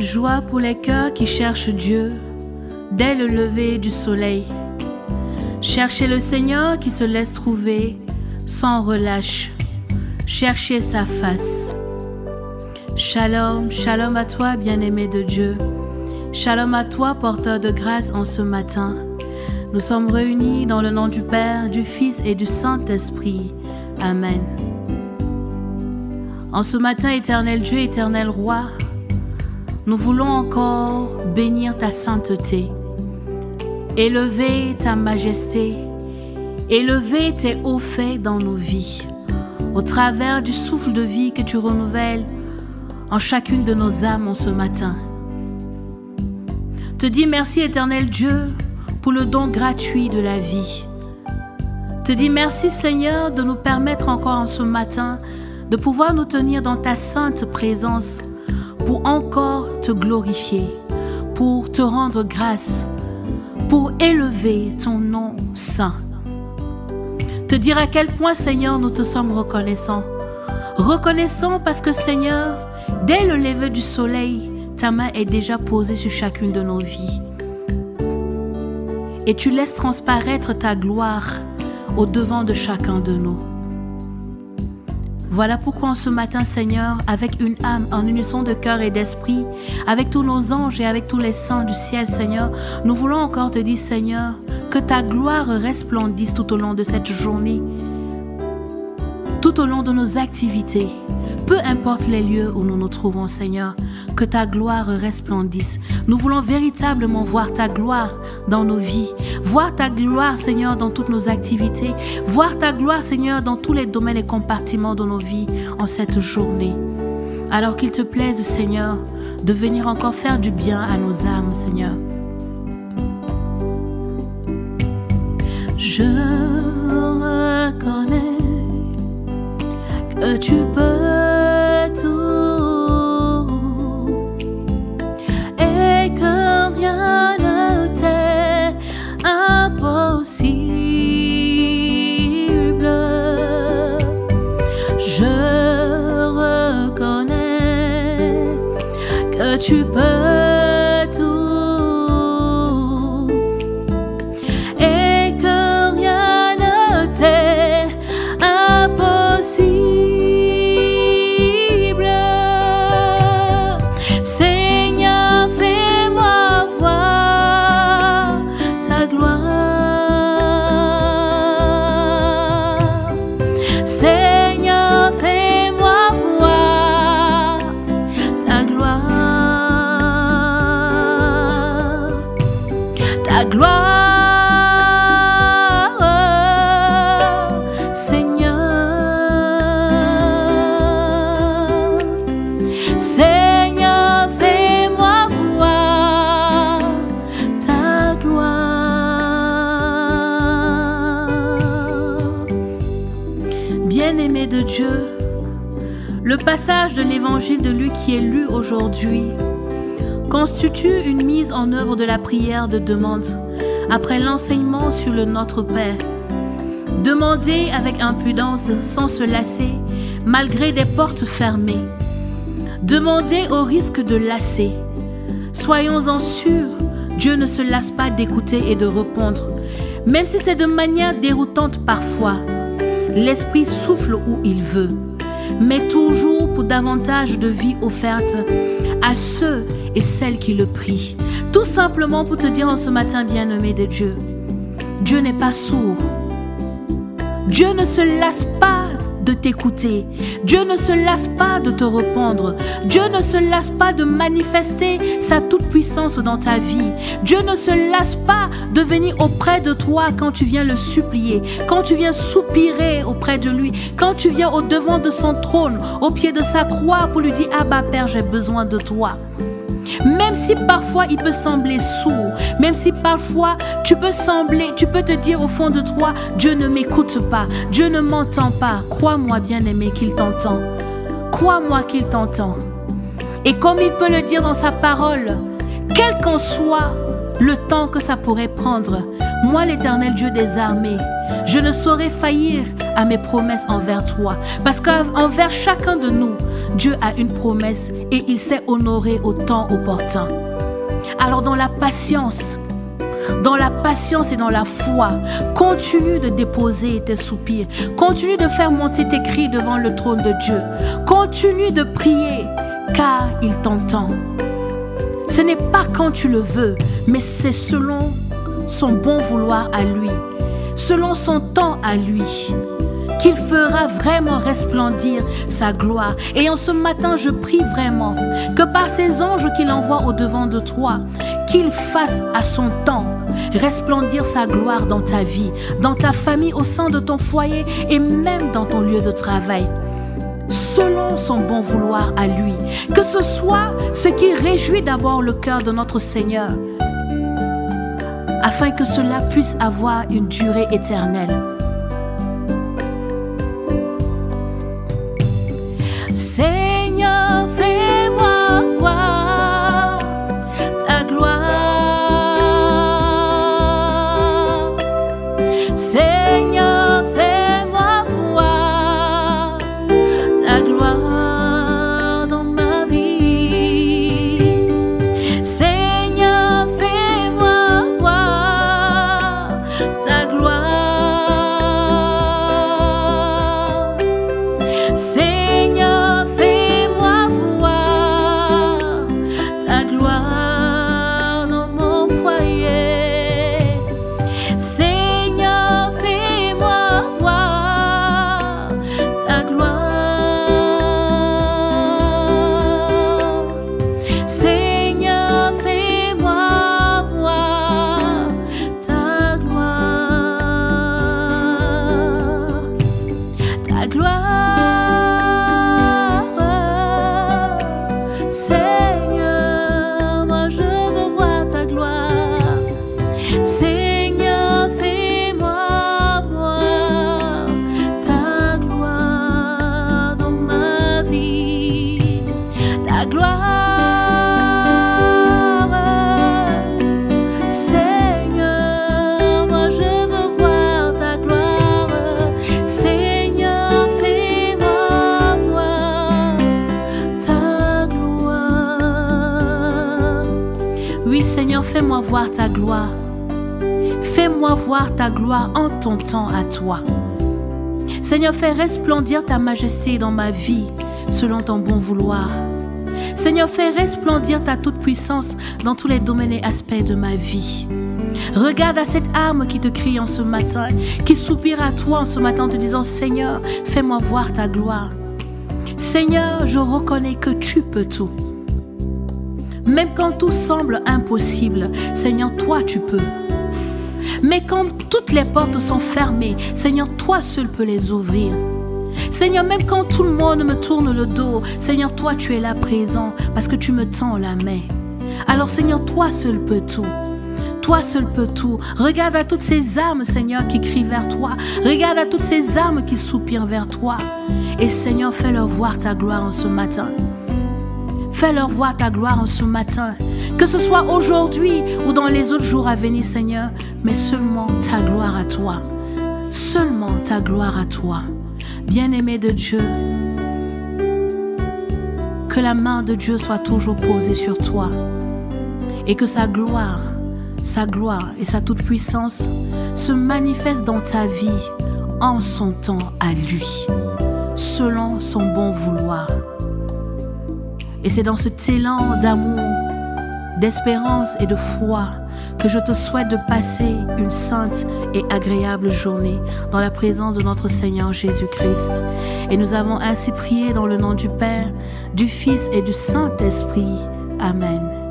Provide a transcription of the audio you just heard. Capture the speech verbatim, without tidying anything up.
Joie pour les cœurs qui cherchent Dieu dès le lever du soleil. Cherchez le Seigneur qui se laisse trouver sans relâche. Cherchez sa face. Shalom, shalom à toi, bien-aimé de Dieu. Shalom à toi, porteur de grâce en ce matin. Nous sommes réunis dans le nom du Père, du Fils et du Saint-Esprit. Amen. En ce matin, éternel Dieu, éternel Roi, nous voulons encore bénir ta sainteté, élever ta majesté, élever tes hauts faits dans nos vies, au travers du souffle de vie que tu renouvelles en chacune de nos âmes en ce matin. Te dis merci, éternel Dieu, pour le don gratuit de la vie. Te dis merci, Seigneur, de nous permettre encore en ce matin de pouvoir nous tenir dans ta sainte présence pour encore te glorifier, pour te rendre grâce, pour élever ton nom saint. Te dire à quel point, Seigneur, nous te sommes reconnaissants. Reconnaissants parce que, Seigneur, dès le lever du soleil, ta main est déjà posée sur chacune de nos vies. Et tu laisses transparaître ta gloire au devant de chacun de nous. Voilà pourquoi en ce matin, Seigneur, avec une âme, en unisson de cœur et d'esprit, avec tous nos anges et avec tous les saints du ciel, Seigneur, nous voulons encore te dire, Seigneur, que ta gloire resplendisse tout au long de cette journée, tout au long de nos activités, peu importe les lieux où nous nous trouvons, Seigneur, que ta gloire resplendisse. Nous voulons véritablement voir ta gloire dans nos vies, voir ta gloire, Seigneur, dans toutes nos activités, voir ta gloire, Seigneur, dans tous les domaines et compartiments de nos vies en cette journée. Alors qu'il te plaise, Seigneur, de venir encore faire du bien à nos âmes, Seigneur. Je reconnais que tu peux tout et que rien ne t'est impossible. Je reconnais que tu peux tout et que rien ne t'est impossible. Seigneur, fais-moi voir ta gloire. Seigneur, fais-moi voir ta gloire. Ta gloire, Seigneur. Seigneur, fais-moi voir ta gloire. Bien-aimé de Dieu, le passage de l'évangile de Luc qui est lu aujourd'hui constitue une mise en œuvre de la prière de demande après l'enseignement sur le Notre Père. Demander avec impudence sans se lasser malgré des portes fermées. Demander au risque de lasser. Soyons-en sûrs, Dieu ne se lasse pas d'écouter et de répondre. Même si c'est de manière déroutante parfois, l'Esprit souffle où il veut, mais toujours pour davantage de vie offerte à ceux et celles qui le prient. Tout simplement pour te dire en ce matin, bien-aimé de Dieu, Dieu n'est pas sourd. Dieu ne se lasse pas de t'écouter. Dieu ne se lasse pas de te répondre. Dieu ne se lasse pas de manifester sa toute-puissance dans ta vie. Dieu ne se lasse pas de venir auprès de toi quand tu viens le supplier, quand tu viens soupirer auprès de lui, quand tu viens au devant de son trône, au pied de sa croix pour lui dire « Abba Père, j'ai besoin de toi ». Même si parfois il peut sembler sourd, même si parfois tu peux sembler, tu peux te dire au fond de toi, Dieu ne m'écoute pas, Dieu ne m'entend pas. Crois-moi, bien-aimé, qu'il t'entend. Crois-moi qu'il t'entend. Et comme il peut le dire dans sa parole, quel qu'en soit le temps que ça pourrait prendre, moi, l'Éternel Dieu des armées, je ne saurais faillir à mes promesses envers toi. Parce qu'envers chacun de nous, Dieu a une promesse et il sait honorer au temps opportun. Alors dans la patience, dans la patience et dans la foi, continue de déposer tes soupirs. Continue de faire monter tes cris devant le trône de Dieu. Continue de prier, car il t'entend. Ce n'est pas quand tu le veux, mais c'est selon son bon vouloir à lui, selon son temps à lui, qu'il fera vraiment resplendir sa gloire. Et en ce matin, je prie vraiment que par ces anges qu'il envoie au-devant de toi, qu'il fasse à son temps resplendir sa gloire dans ta vie, dans ta famille, au sein de ton foyer et même dans ton lieu de travail, selon son bon vouloir à lui. Que ce soit ce qui réjouit d'avoir le cœur de notre Seigneur, afin que cela puisse avoir une durée éternelle. Seigneur, fais-moi voir ta gloire. Seigneur, fais-moi voir ta gloire dans ma vie. Seigneur, fais-moi voir ta gloire. Seigneur, fais-moi voir ta gloire dans mon foyer. Seigneur, fais-moi voir ta gloire. Seigneur, fais-moi voir ta gloire. Ta gloire. Seigneur, moi je veux voir ta gloire. Seigneur, fais-moi voir ta gloire dans ma vie. Ta gloire. Seigneur, moi je veux voir ta gloire. Seigneur, fais-moi voir ta gloire. Oui, Seigneur, fais-moi voir ta gloire. Fais-moi voir ta gloire en ton temps à toi. Seigneur, fais resplendir ta majesté dans ma vie, selon ton bon vouloir. Seigneur, fais resplendir ta toute-puissance dans tous les domaines et aspects de ma vie. Regarde à cette âme qui te crie en ce matin, qui soupire à toi en ce matin en te disant: Seigneur, fais-moi voir ta gloire. Seigneur, je reconnais que tu peux tout. Même quand tout semble impossible, Seigneur, toi tu peux. Mais quand toutes les portes sont fermées, Seigneur, toi seul peux les ouvrir. Seigneur, même quand tout le monde me tourne le dos, Seigneur, toi tu es là présent parce que tu me tends la main. Alors Seigneur, toi seul peux tout. Toi seul peux tout. Regarde à toutes ces âmes, Seigneur, qui crient vers toi. Regarde à toutes ces âmes qui soupirent vers toi. Et Seigneur, fais-leur voir ta gloire en ce matin. Fais-leur voir ta gloire en ce matin. Que ce soit aujourd'hui ou dans les autres jours à venir, Seigneur, mais seulement ta gloire à toi. Seulement ta gloire à toi. Bien-aimé de Dieu, que la main de Dieu soit toujours posée sur toi et que sa gloire, sa gloire et sa toute-puissance se manifestent dans ta vie en son temps à lui, selon son bon vouloir. Et c'est dans cet élan d'amour, d'espérance et de foi que je te souhaite de passer une sainte et agréable journée dans la présence de notre Seigneur Jésus-Christ. Et nous avons ainsi prié dans le nom du Père, du Fils et du Saint-Esprit. Amen.